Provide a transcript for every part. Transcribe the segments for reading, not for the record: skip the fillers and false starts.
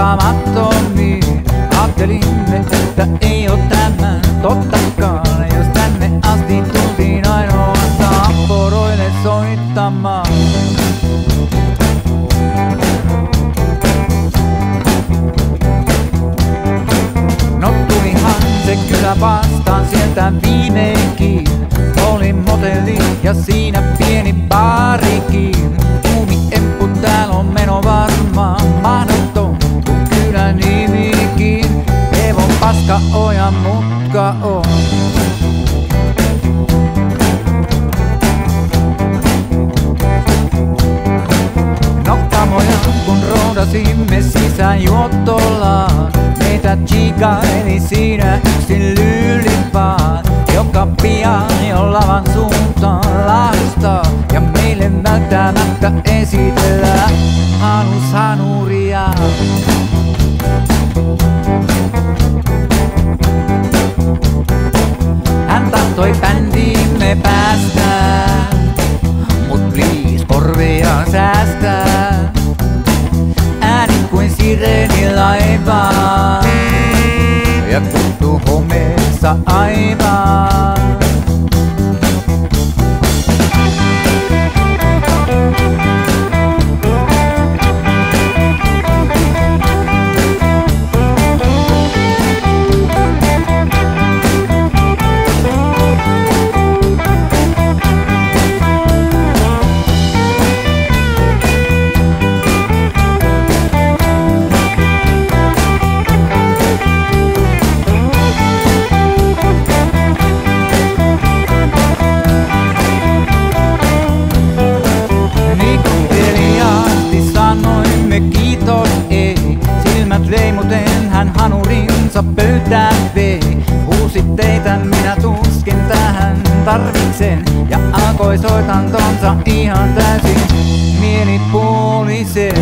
arvaamattomiin. Ajattelimme, että ei oo tämä tottakaan, jos tänne asti tultiin ainoastaan poroille soittamaan. No tulihan se kyllä vastaan sieltä viimeinkin. Oli motelli ja siinä pieni baarikin. Kuumi-emppu täällä on meno varmaan mahdoton, kun kylän nimikin. Evon paska on ja mutka on. No kamoja kun roudasimme sisään juottolaan, meitä chiikaili siinä yksin lyylit vaan, joka pian jo lavan suuntaan lahustaa ja meille välttämättä esitellään hanuria. Hän tahtoi bändiimme päästää, mut please korvia säästää. Ääni kuin sirenilaivaan ja kuttu homeessa aivan. Leimuten hän hanurinsa pöytään vei. Huusi-teitä minä tuskin tähän tarvitsen, ja alkoi soitantonsa ihan täysin mielipuolisen.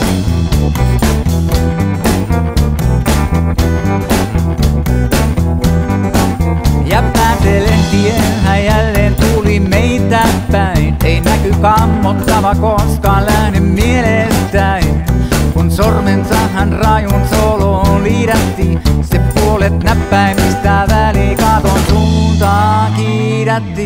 Ja päätelehtien hän jälleen tuli meitä päin. Ei näky kammottava koskaan lähde mielestäin. Kun sormensa hän rajun soloon liidätti, se puolet näppäimistä välikaton suuntaan kiidätti.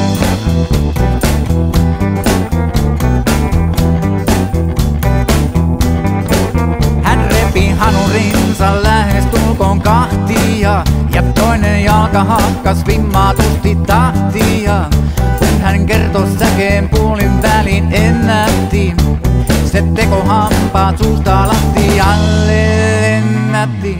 Hän repi hanurinsa lähestulkoon kahtia, ja toinen jalka hakkas vimmatusti tahtia. Kun hän kertoi säkeen puolin välin ennätti, se teko hampaat suusta lattialle lennätti.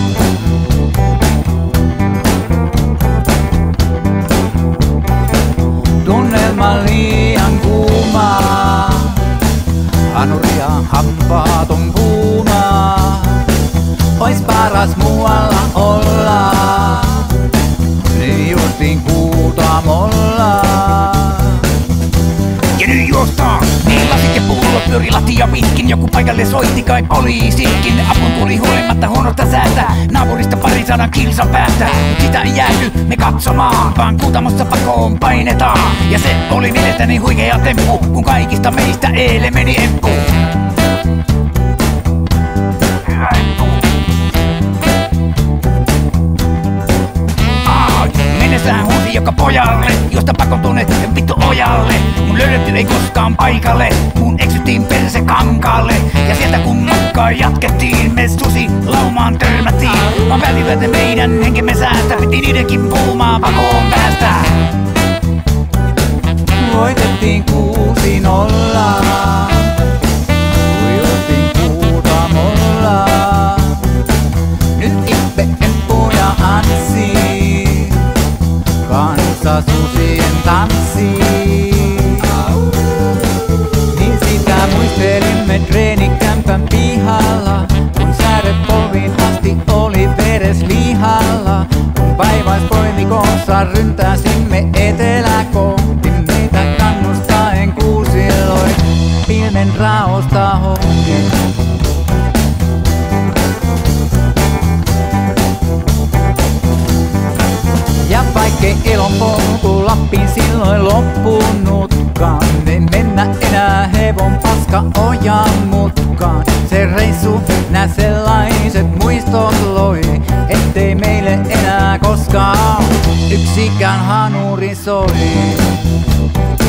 Tunnelma liian kuumaa, hanuria hampaat on kuumaa. Ois paras muualla olla, niin justiin Kuutamolla. Ja nyt juostaan, niin lasit ja pullot pyöri lattia pitkin. Joku paikalle soitti kai poliisikin. Apun tuli huolimatta huonosta säästä, naapurista 200 kilsan päästä. Mut sitä ei jääty me katsomaan, vaan Kuutamossa pakoon painetaan. Ja se oli mielestäni huikea temppu, kun kaikista meistä eilen meni emppu. Hyvä emppu. Mennessään huusi joka pojalle, josta pakon tunnet vittu ojalle. Mun löydetty ei koskaan paikalle, mun eksyttiin perse kankaalle. Ja sieltä kun nokkaa jatkettiin, me susi laumaan törmättiin. Vaan välivät meidän henkemme säästä, piti niidenkin puumaan pakoon päästä. Voitettiin 6-0, ujutin Kuutamolla. Nyt Ippe, Emppu ja Anssi kanssa susien tanssii. Niin sitä muistelimme treenikämpän pihalla, kun sääret polviin asti oli veres lihalla. Kun päiväispoimikossa ryntäsimme etelä kohti, meitä kannustaen kuusilloin pilven raosta hohti. Ja vaikkei elon polku Lappiin silloin loppunutkaan, ei mennä enää hevon paska ojan mutkaan. Se reissu nää sellaiset muistot loi, ettei meille enää koskaan yksikään hanuri soi.